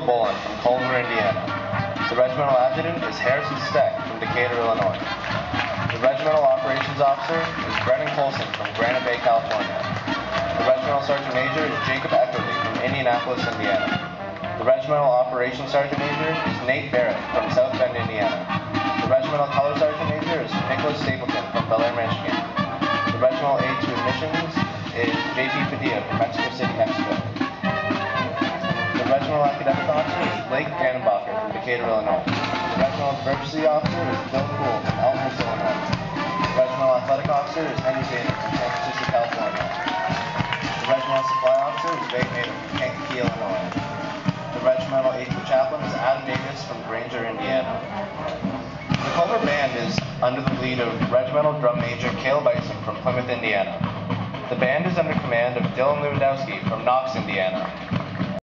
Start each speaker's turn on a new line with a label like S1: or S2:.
S1: Boland from Culver, Indiana. The regimental adjutant is Harrison Steck from Decatur, Illinois. The regimental operations officer is Brennan Colson from Granite Bay, California. The regimental sergeant major is Jacob Eckerly from Indianapolis, Indiana. The regimental operations sergeant major is Nate Barrett from South Bend, Indiana. The regimental color sergeant major is Nicholas Stapleton from Bel Air, Michigan. The regimental aide to admissions is J.P. Padilla from Mexico City, Mexico. The regimental academic officer is Blake Dannenbacher from Decatur, Illinois. The regimental diversity officer is Bill Poole from Elmhurst, Illinois. The regimental athletic officer is Henry Bader from San Francisco, California. The regimental supply officer is Veg Mader from Kankakee, Illinois. The regimental aide to chaplain is Adam Davis from Granger, Indiana. The Culver Band is under the lead of Regimental Drum Major Cale Bison from Plymouth, Indiana. The band is under command of Dylan Lewandowski from Knox, Indiana.